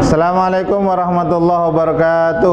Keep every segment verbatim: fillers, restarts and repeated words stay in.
Assalamualaikum warahmatullahi wabarakatuh.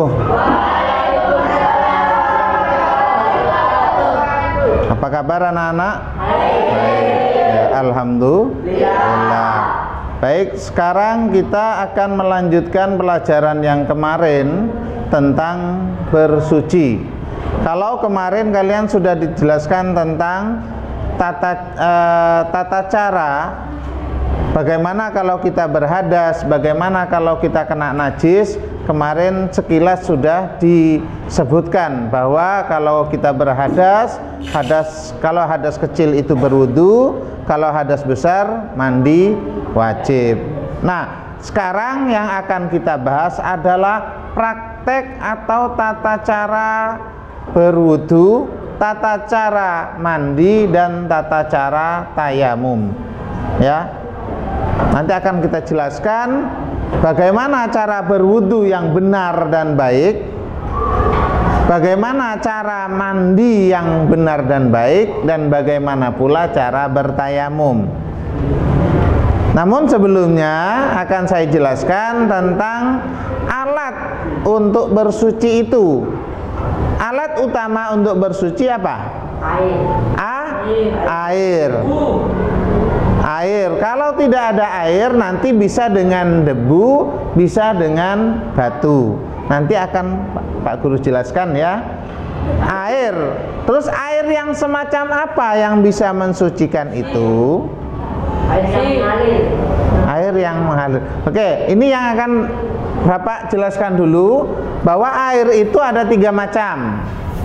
Apa kabar anak-anak? Baik. Ya, alhamdulillah. Baik, sekarang kita akan melanjutkan pelajaran yang kemarin tentang bersuci. Kalau kemarin kalian sudah dijelaskan tentang tata eh, tata cara bagaimana kalau kita berhadas, bagaimana kalau kita kena najis. Kemarin sekilas sudah disebutkan bahwa kalau kita berhadas, hadas kalau hadas kecil itu berwudu, kalau hadas besar mandi wajib. Nah, sekarang yang akan kita bahas adalah praktek atau tata cara berwudu, tata cara mandi, dan tata cara tayamum. Ya, nanti akan kita jelaskan bagaimana cara berwudu yang benar dan baik, bagaimana cara mandi yang benar dan baik, dan bagaimana pula cara bertayamum. Namun sebelumnya akan saya jelaskan tentang alat untuk bersuci itu. Alat utama untuk bersuci apa? Air. A? Air. Air. Kalau tidak ada air, nanti bisa dengan debu, bisa dengan batu. Nanti akan Pak Guru jelaskan ya. Air. Terus air yang semacam apa yang bisa mensucikan itu? Air yang mengalir. Air yang mengalir. Oke, ini yang akan Bapak jelaskan dulu, bahwa air itu ada tiga macam.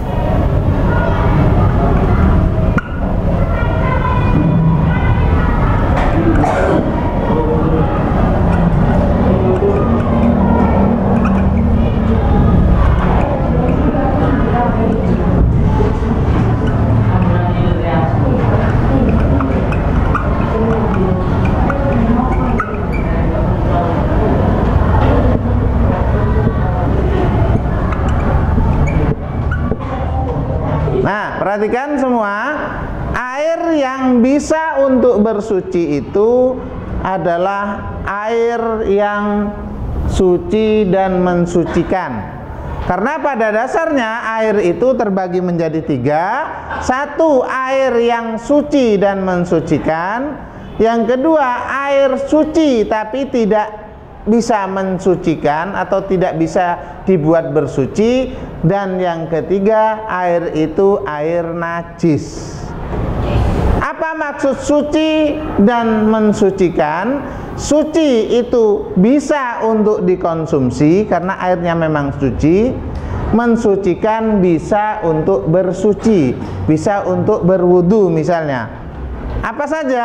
Perhatikan semua, air yang bisa untuk bersuci itu adalah air yang suci dan mensucikan. Karena pada dasarnya air itu terbagi menjadi tiga. Satu, air yang suci dan mensucikan. Yang kedua, air suci tapi tidak bisa mensucikan atau tidak bisa dibuat bersuci. Dan yang ketiga, air itu air najis. Apa maksud suci dan mensucikan? Suci itu bisa untuk dikonsumsi karena airnya memang suci. Mensucikan bisa untuk bersuci, bisa untuk berwudu misalnya. Apa saja?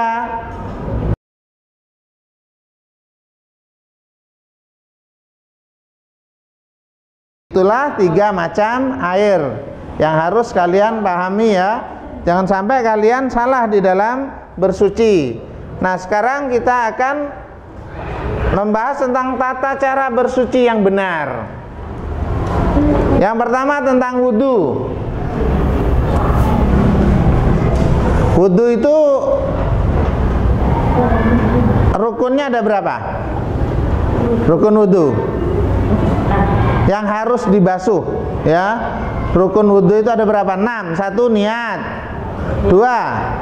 Itulah tiga macam air yang harus kalian pahami ya. Jangan sampai kalian salah di dalam bersuci. Nah, sekarang kita akan membahas tentang tata cara bersuci yang benar. Yang pertama tentang wudu. Wudu itu rukunnya ada berapa? Rukun wudu yang harus dibasuh ya. Rukun wudhu itu ada berapa? enam. Satu, niat. Dua,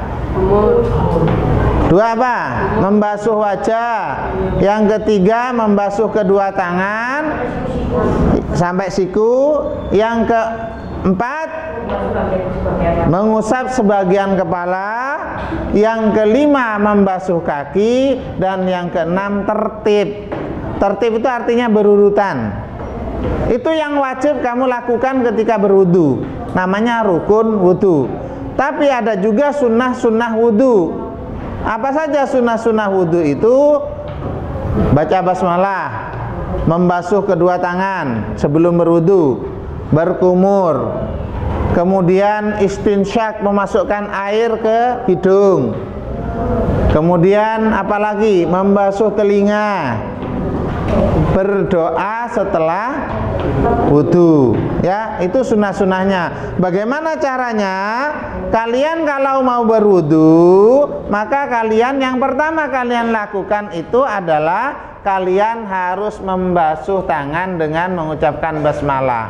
Dua apa? Membasuh wajah. Yang ketiga, membasuh kedua tangan sampai siku. Yang keempat, mengusap sebagian kepala. Yang kelima, membasuh kaki. Dan yang keenam, tertib. Tertib itu artinya berurutan. Itu yang wajib kamu lakukan ketika berwudu, namanya rukun wudu. Tapi ada juga sunnah-sunnah wudu. Apa saja sunnah-sunnah wudu itu? Baca basmalah, membasuh kedua tangan sebelum berwudu, berkumur, kemudian istinsyak, memasukkan air ke hidung, kemudian apalagi membasuh telinga, berdoa setelah wudu. Ya, itu sunnah-sunnahnya. Bagaimana caranya? Kalian kalau mau berwudu, maka kalian yang pertama kalian lakukan itu adalah kalian harus membasuh tangan dengan mengucapkan basmalah.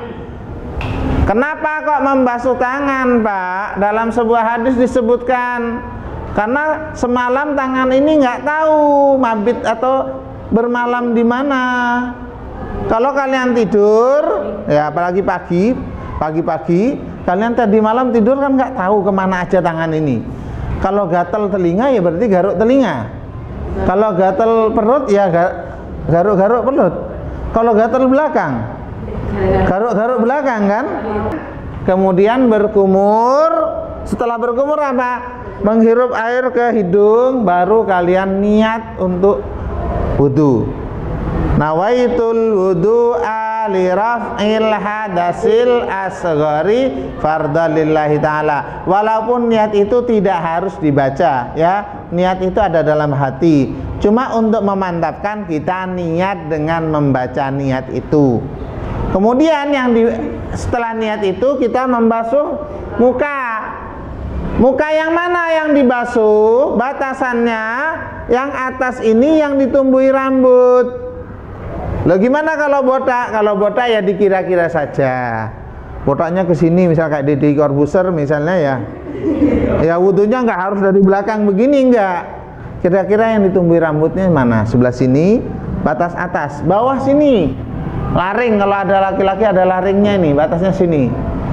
Kenapa kok membasuh tangan, Pak? Dalam sebuah hadis disebutkan karena semalam tangan ini nggak tahu mabit atau bermalam di mana. Kalau kalian tidur, ya apalagi pagi, pagi-pagi, kalian tadi malam tidur kan nggak tahu kemana aja tangan ini. Kalau gatal telinga ya berarti garuk telinga. Kalau gatal perut ya garuk-garuk perut. Kalau gatal belakang, garuk-garuk belakang kan. Kemudian berkumur. Setelah berkumur apa? Menghirup air ke hidung, baru kalian niat untuk wudu. Nawaitul wudu'a li raf'il hadasil asghari fardalillahi ta'ala. Walaupun niat itu tidak harus dibaca, ya. Niat itu ada dalam hati. Cuma untuk memantapkan kita niat dengan membaca niat itu. Kemudian yang di, setelah niat itu kita membasuh muka. Muka yang mana yang dibasuh? Batasannya yang atas ini yang ditumbuhi rambut. Loh gimana kalau botak? Kalau botak ya dikira-kira saja. Botaknya ke sini misal kayak Deddy Corbuzier misalnya ya. Ya wudunya nggak harus dari belakang begini, enggak. Kira-kira yang ditumbuhi rambutnya mana? Sebelah sini, batas atas, bawah sini. Laring, kalau ada laki-laki ada laringnya ini, batasnya sini.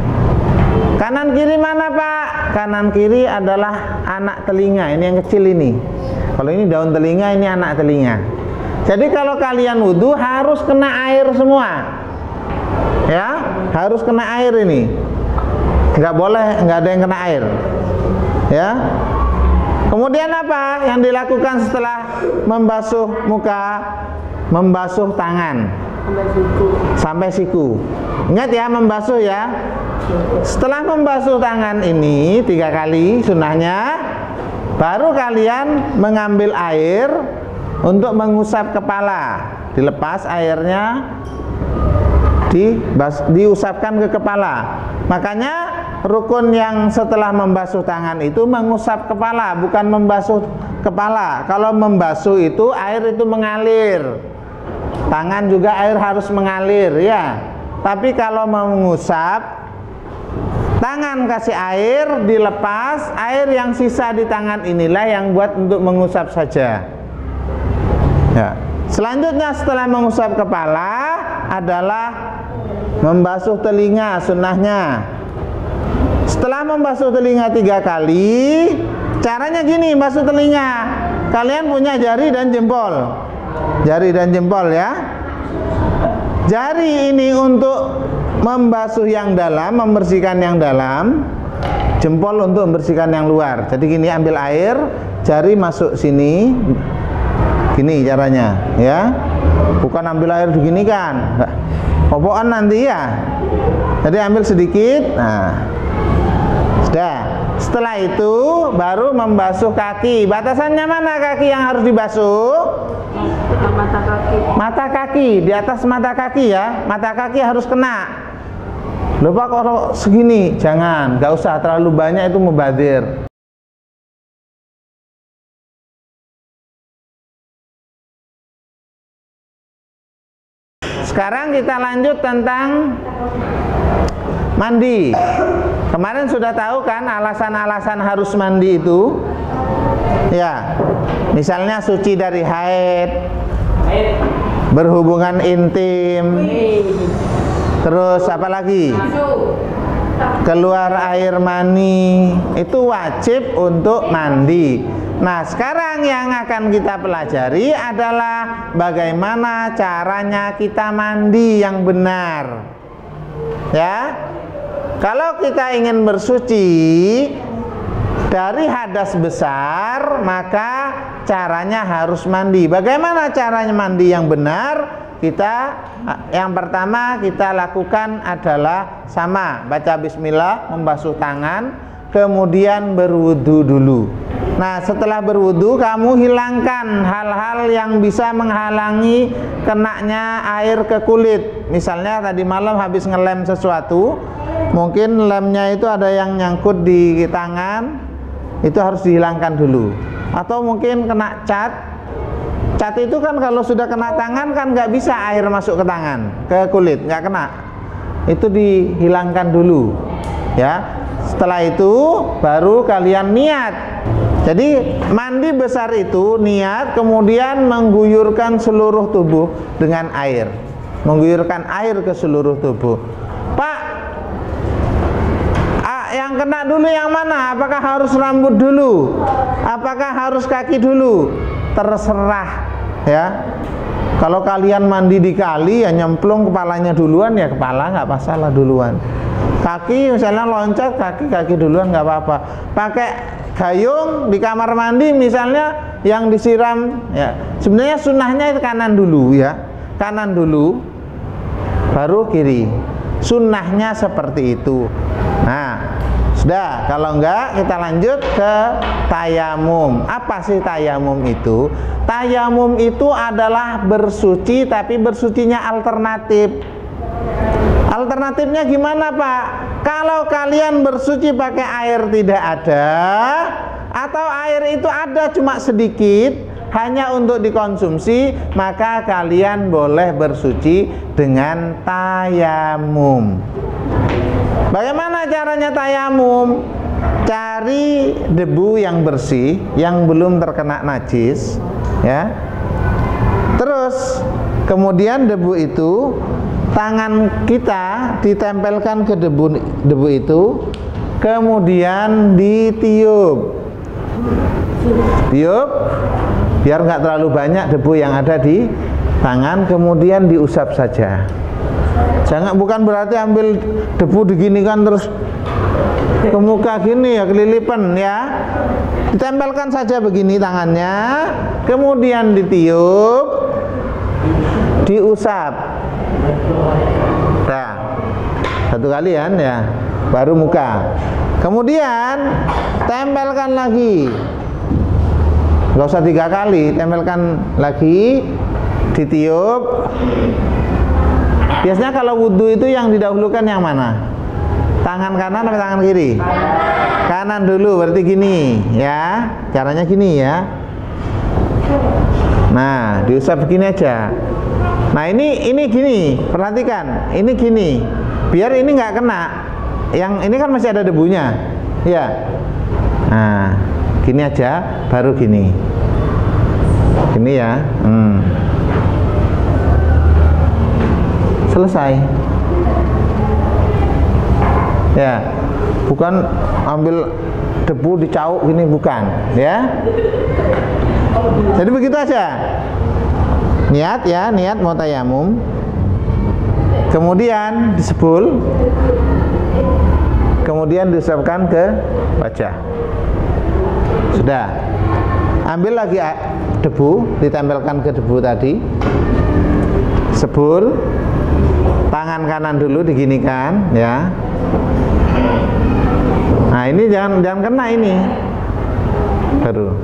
Kanan kiri mana, Pak? Kanan kiri adalah anak telinga, ini yang kecil ini. Kalau ini daun telinga, ini anak telinga. Jadi kalau kalian wudhu harus kena air semua. Ya, harus kena air ini. Nggak boleh, nggak ada yang kena air. Ya. Kemudian apa yang dilakukan setelah membasuh muka? Membasuh tangan. Sampai siku. Sampai siku. Ingat ya, membasuh ya. Setelah membasuh tangan ini tiga kali sunnahnya, baru kalian mengambil air untuk mengusap kepala. Dilepas airnya, dibas, diusapkan ke kepala. Makanya rukun yang setelah membasuh tangan itu mengusap kepala, bukan membasuh kepala. Kalau membasuh itu air itu mengalir. Tangan juga air harus mengalir ya. Tapi kalau mengusap, tangan kasih air, dilepas, air yang sisa di tangan inilah yang buat untuk mengusap saja. Ya. Selanjutnya setelah mengusap kepala adalah membasuh telinga, sunnahnya. Setelah membasuh telinga tiga kali, caranya gini, basuh telinga. Kalian punya jari dan jempol, jari dan jempol ya. Jari ini untuk membasuh yang dalam, membersihkan yang dalam. Jempol untuk membersihkan yang luar. Jadi gini, ambil air, jari masuk sini. Gini caranya ya. Bukan ambil air begini kan, popokan nanti ya. Jadi ambil sedikit. Nah, sudah. Setelah itu baru membasuh kaki. Batasannya mana kaki yang harus dibasuh? Mata kaki. Mata kaki, di atas mata kaki ya. Mata kaki harus kena. Lupa kalau segini, jangan, nggak usah terlalu banyak, itu mubazir. Sekarang kita lanjut tentang mandi. Kemarin sudah tahu kan alasan-alasan harus mandi itu? Ya, misalnya suci dari haid, berhubungan intim, terus apa lagi? Keluar air mani, itu wajib untuk mandi. Nah, sekarang yang akan kita pelajari adalah bagaimana caranya kita mandi yang benar. Ya. Kalau kita ingin bersuci dari hadas besar, maka caranya harus mandi. Bagaimana caranya mandi yang benar? Kita yang pertama kita lakukan adalah sama, baca bismillah, membasuh tangan, kemudian berwudu dulu. Nah, setelah berwudu kamu hilangkan hal-hal yang bisa menghalangi kenanya air ke kulit. Misalnya tadi malam habis ngelem sesuatu, mungkin lemnya itu ada yang nyangkut di tangan, itu harus dihilangkan dulu. Atau mungkin kena cat. Cat itu kan kalau sudah kena tangan kan nggak bisa air masuk ke tangan, ke kulit, nggak kena. Itu dihilangkan dulu, ya. Setelah itu baru kalian niat. Jadi mandi besar itu niat, kemudian mengguyurkan seluruh tubuh dengan air, mengguyurkan air ke seluruh tubuh. Pak, ah, yang kena dulu yang mana? Apakah harus rambut dulu? Apakah harus kaki dulu? Terserah, ya. Kalau kalian mandi di kali ya nyemplung kepalanya duluan, ya kepala nggak masalah duluan. Kaki misalnya loncat, kaki kaki duluan nggak apa-apa. Pakai gayung di kamar mandi misalnya yang disiram, ya sebenarnya sunnahnya itu kanan dulu, ya kanan dulu baru kiri, sunnahnya seperti itu. Nah sudah, kalau enggak kita lanjut ke tayamum. Apa sih tayamum itu? Tayamum itu adalah bersuci, tapi bersucinya alternatif. Alternatifnya gimana, Pak? Kalau kalian bersuci pakai air tidak ada, atau air itu ada cuma sedikit, hanya untuk dikonsumsi, maka kalian boleh bersuci dengan tayamum. Bagaimana caranya tayamum? Cari debu yang bersih, yang belum terkena najis, ya. Terus kemudian debu itu, tangan kita ditempelkan ke debu debu itu, kemudian ditiup, tiup, biar nggak terlalu banyak debu yang ada di tangan, kemudian diusap saja. Jangan, bukan berarti ambil debu diginikan terus ke muka gini ya, kelilipan ya. Ditempelkan saja begini tangannya, kemudian ditiup, diusap. Nah, satu kalian ya, baru muka. Kemudian tempelkan lagi. Gak usah tiga kali, tempelkan lagi, ditiup. Biasanya kalau wudhu itu yang didahulukan yang mana? Tangan kanan atau tangan kiri? Kanan dulu, berarti gini ya. Caranya gini ya. Nah, diusap begini aja. Nah, ini ini gini, perhatikan. Ini gini. Biar ini nggak kena. Yang ini kan masih ada debunya. Ya. Nah, gini aja, baru gini. Gini ya. Hmm. Selesai. Ya, bukan ambil debu dicauk gini, bukan, ya. Jadi begitu aja. Niat ya, niat mau tayamum. Kemudian disebul. Kemudian diusapkan ke wajah. Sudah. Ambil lagi debu, ditempelkan ke debu tadi. Sebul. Tangan kanan dulu diginikan ya. Nah, ini jangan jangan kena ini. Baru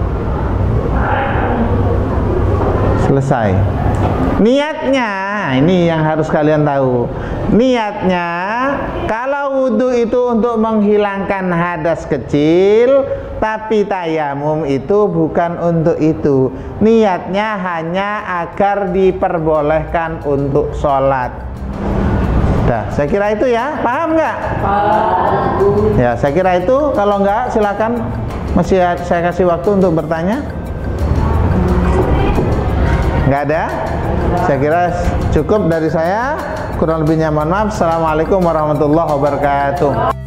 selesai. Niatnya, ini yang harus kalian tahu. Niatnya, kalau wudhu itu untuk menghilangkan hadas kecil, tapi tayamum itu bukan untuk itu. Niatnya hanya agar diperbolehkan untuk sholat. Nah, saya kira itu ya, paham nggak? Paham. Ya, saya kira itu. Kalau nggak, silakan, masih saya kasih waktu untuk bertanya. Nggak ada? Saya kira cukup dari saya. Kurang lebihnya mohon maaf. Assalamualaikum warahmatullahi wabarakatuh.